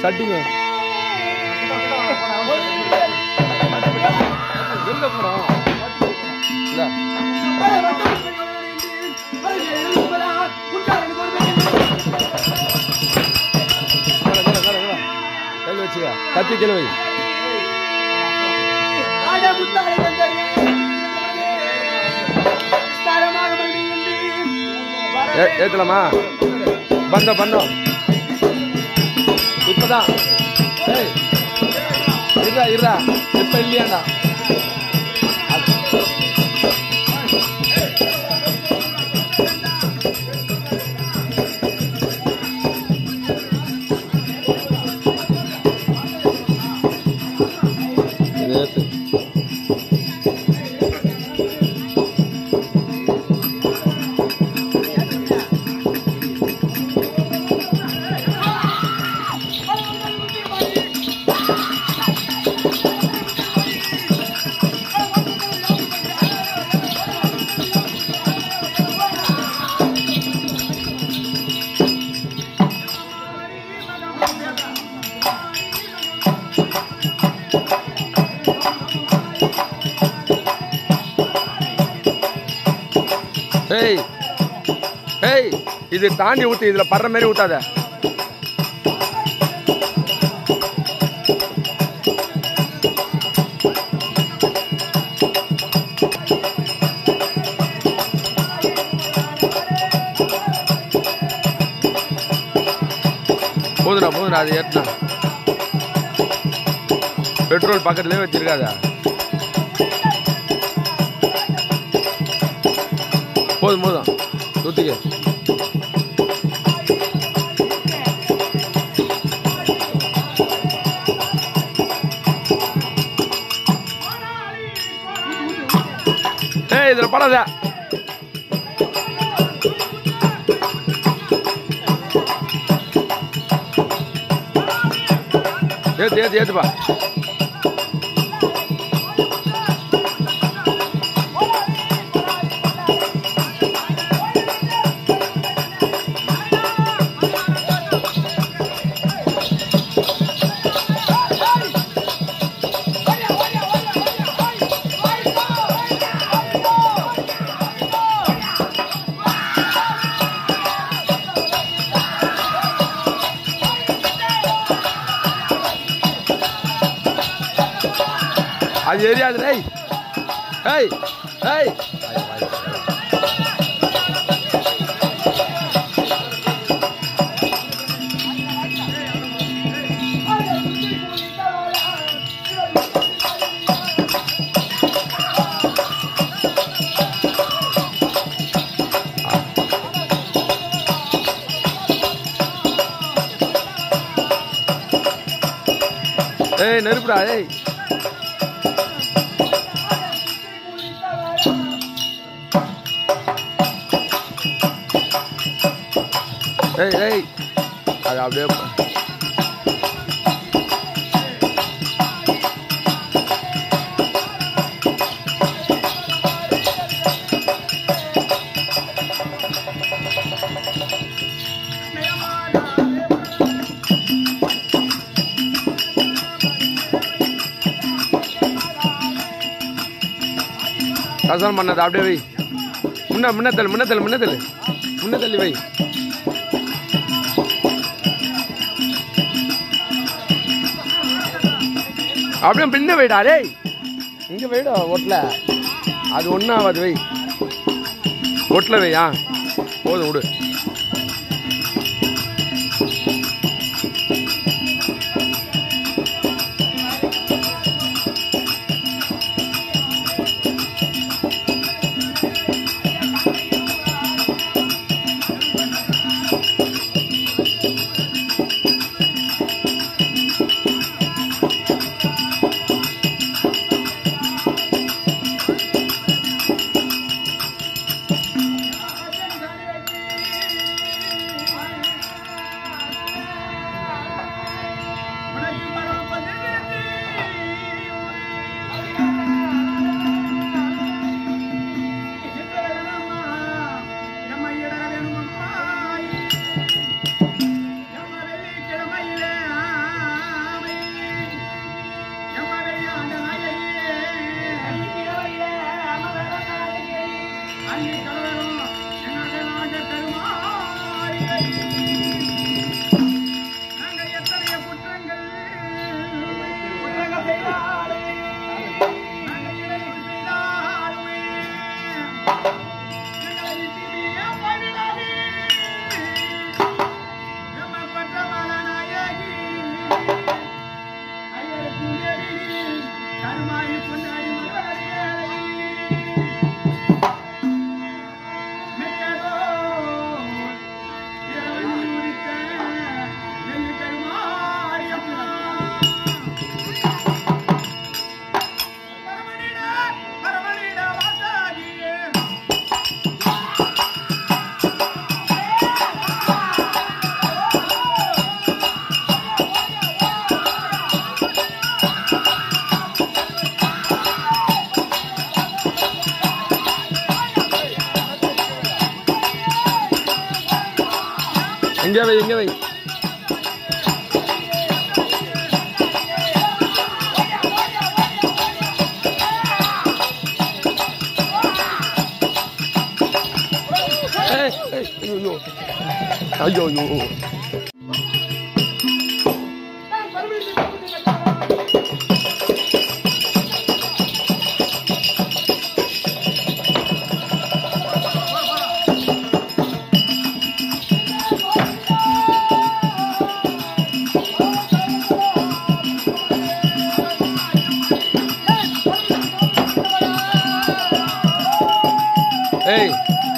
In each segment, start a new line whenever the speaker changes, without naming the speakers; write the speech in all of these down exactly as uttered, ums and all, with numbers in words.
கட்டிங்க எங்க போறோம் கையில் வச்சுக்க கத்தி கீழே வை ஏத்தலாமா பந்தம் பந்தம் இப்பதான் இருடா இருடா இப்ப இல்லையாண்டா இது தாண்டி ஊத்து இதுல படுற மாதிரி ஊத்தாத போதுடா போதுடா அது ஏத்துனா பெட்ரோல் பக்கத்துலயே வச்சிருக்காத போதும் போதும் ஊத்திக்க இதுல படாத ஏத்து ஏத்து ஏத்துப்பா அது எரியாது ஏய் ஏய் ஏய் ஏய் நெருப்புடா ஏய் ஏய் ஏய் அது அப்படியே கசம் பண்ணது அப்படியே வை முன்ன முன்னத்தல் முன்னத்தல் முன்னத்தல் முன்னத்தள்ளி வை அப்படியே பின்ன வைடா டேய் இங்க வைடா ஒட்டல அது ஒன்றும் ஆகாது வை ஒட்டல வை ஆ போதும் விடு எங்க வை எங்க வை ஐயோ ஐயோ Hey.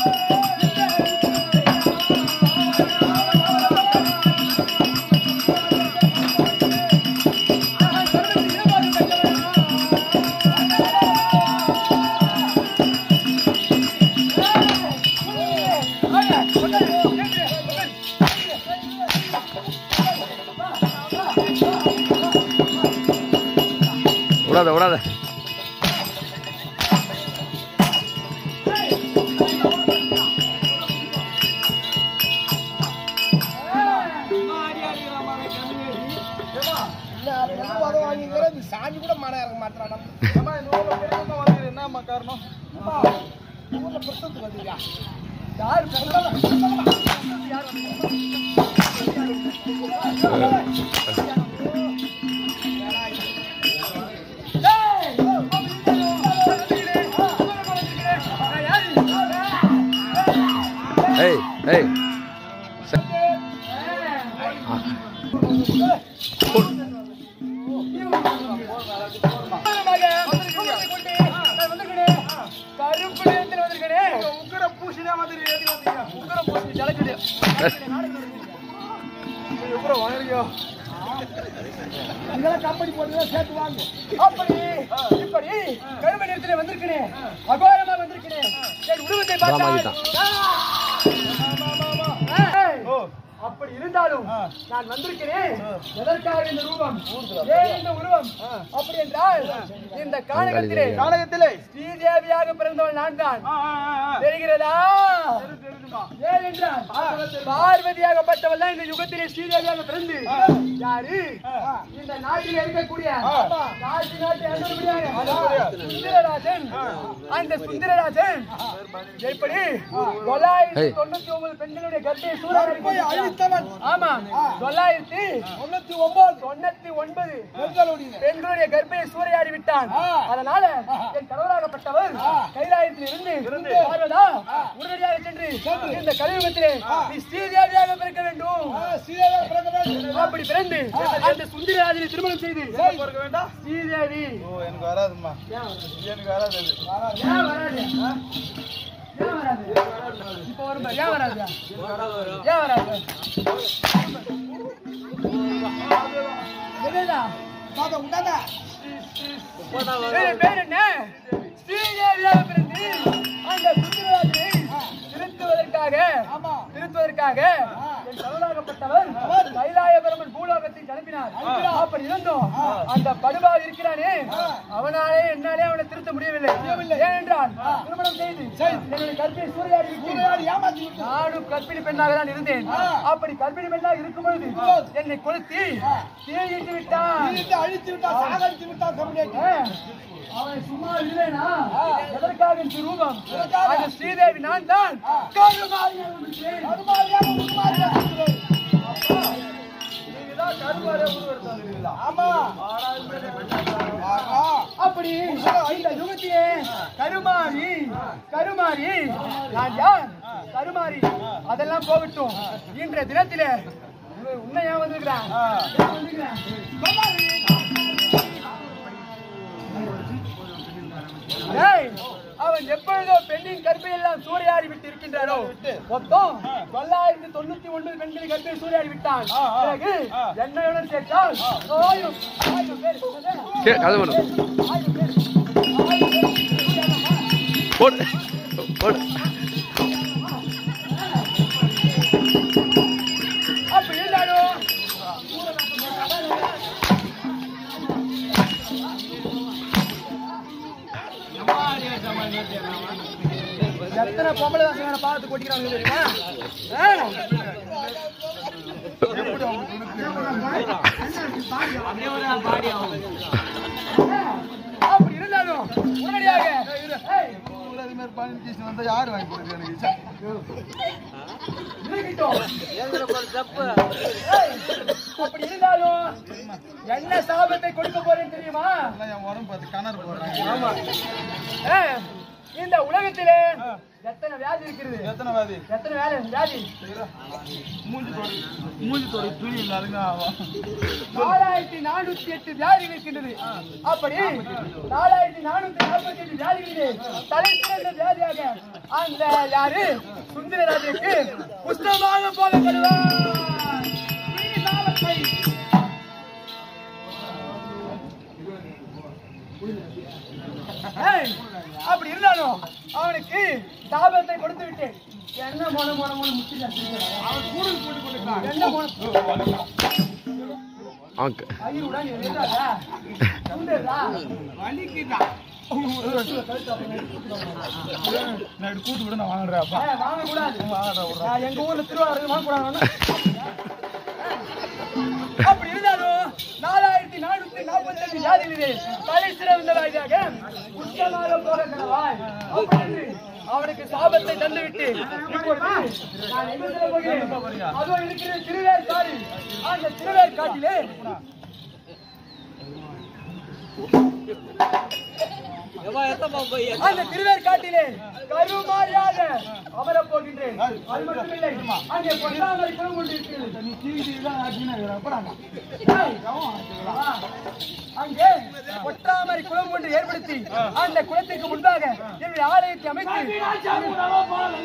ஓடாத ஓடாத
சாமி கூட மாடா இருக்க மாட்டான் என்ன காரணம் ஊர்ல பிரசத்துக்கு வந்தீங்க யாரு
Hey, hey.
கம்பெனி போட்டு சேர்த்து வாங்க அப்படி இப்படி கரும நேரத்தில் வந்திருக்கிறேன் அகோரமா வந்திருக்கிறேன் என் உருவத்தை பார்த்தா அப்படி இருந்தாலும் நான் வந்திருக்கிறேன் எதற்காக இந்த ரூபம் ஏன் இந்த உருவம் அப்படி என்றால் இந்த கானகத்திலே கானகத்திலே ஸ்ரீதேவியாக பிறந்தவள் நான் தான் தெரிகிறதா ஏன் என்றால் பார்வதியாகப்பட்டவள் தான் இந்த யுகத்திலே ஸ்ரீதேவியாக பிறந்து யாரு இந்த நாட்டில் இருக்கக்கூடிய நாட்டு நாட்டு சுந்தரராஜன் அந்த சுந்தரராஜன் எப்படி தொள்ளாயிரத்தி தொண்ணூத்தி ஒன்பது பெண்களுடைய கர்ப்பை சூறாவளி ஆமா தொள்ளாயிரத்தி தொண்ணூத்தி ஒன்பது தொண்ணூத்தி ஒன்பது பெண்களுடைய கர்ப்பையை சூறையாடி விட்டான். அதனால என் கணவராகப்பட்டவர் கைலாயத்தில் இருந்து பார்வதா உடனடியாக சென்று இந்த கலியுகத்திலே நீ ஸ்ரீதேவியாக பிறக்க வேண்டும் அப்படி பிறந்து அந்த சுந்தரராஜனை திருமணம் செய்து ஸ்ரீதேவி எனக்கு வராதுமா எனக்கு வராது ஏன் வராது ஏன் வராது இப்ப வரும் ஏன் வராது ஏன் வராது பேர் என்ன ஸ்ரீதேவியாக பிறந்து அந்த சுந்தரராஜனை திருத்துவதற்காக திருத்துவதற்காக என் கணவராகப்பட்டவர் கைலாயபெருமன் பூலோகத்தை அனுப்பினார். அப்படி இருந்தோம் அந்த படுபாக இருக்கிறானே அவனாலே என்னாலே அவனை திருத்த முடியவில்லை. ஏனென்றால் திருமணம் செய்து என்னுடைய கற்பிணி சூறையாடி நானும் கற்பிணி பெண்ணாக தான் இருந்தேன். அப்படி கற்பிணி பெண்ணாக இருக்கும் பொழுது என்னை கொளுத்தி தீயிட்டு விட்டான் அழித்து விட்டான். அவன் சும்மா இல்லைனா எதற்காக இந்த ரூபம் அந்த ஸ்ரீதேவி நான் தான் ஆமா அப்படி இந்த யுகத்திலே கருமாறி கருமாறி நான் யார் கருமாறி அதெல்லாம் போகட்டும். இன்றைய தினத்திலே உன்னையா வந்திருக்கிறான் அவன் எப்பொழுதோ பெண்ணின் கற்பை எல்லாம் சூறையாடி விட்டு இருக்கின்றாரோ மொத்தம் தொள்ளாயிரத்தி தொண்ணூத்தி ஒன்பது பெண்களின் கற்பை சூறையாடி விட்டான். பிறகு என்னையுடன் சேர்த்தால் ஆயிரம் ஆயிரம் பேர் ஆயிரம் பேர் அப்படி இருந்தாலும் எத்தனை பொம்பளை வாசனை பார்த்து கொட்டிக்கிறாங்க தெரியுமா? அப்படி இருந்தாலும் உடனடியாக யாரு வாங்கி கொடுக்க அப்படி இருந்தாலும் என்ன சாபத்தை கொடுக்க போறேன்னு தெரியுமா?
கணர் போடுறாங்க.
இந்த உலகத்திலே எத்தனை வியாதி இருக்கிறது?
எத்தனை வியாதி?
எத்தனை வேலை வியாதி?
மூஞ்சி தோடி மூஞ்சி தோடி துணி இல்லாதுங்க.
நாலாயிரத்தி நானூத்தி எட்டு வியாதிகள் இருக்கின்றது. அப்படி நாலாயிரத்தி நானூத்தி நாற்பத்தி எட்டு வியாதிகளிலே தலை சிறந்த வியாதியாக அந்த யாரு சுந்தரராஜனுக்கு புஷ்டமாக போகப்படுவார். அப்படி இருந்தாலும் அவனுக்கு சாபத்தை கொடுத்து விட்டேன். என்ன மோன மோன மோன முட்டி அவன் கூட போட்டு கொடுத்தான். என்ன மோன ஐயோடா நீ என்னடா சுந்தரா வலிக்குதா
நான் கூட்டு விட நான் வாங்குறேன். அப்பா
வாங்க கூடாது. எங்க ஊர்ல திருவாரூர் வாங்க கூடாது. அப்படி இருந்தாலும் நாலாயிரத்தி நானூத்தி நாற்பத்தி அஞ்சு ஜாதிகளிலே தலை சிறந்தவாயாக உச்சமாக போகிறாய். அவனுக்கு சாபத்தை தந்துவிட்டு இப்பொழுது நான் எங்க செல்ல போகிறேன்? அதுவும் இருக்கிற திருவேற்காடு. அந்த திருவேற்காட்டிலே அந்த திருவேற்காட்டிலே கருமாரியாக அமரப் போகின்றேன். அது மட்டுமில்லை, அங்கே பொன்னாமரை குளம் ஒன்று இருக்கிறது. நீ டிவி தான் அங்கே பொற்றாமரை குளம் ஒன்று ஏற்படுத்தி அந்த குளத்திற்கு முன்பாக என்னுடைய ஆலயத்தை அமைத்து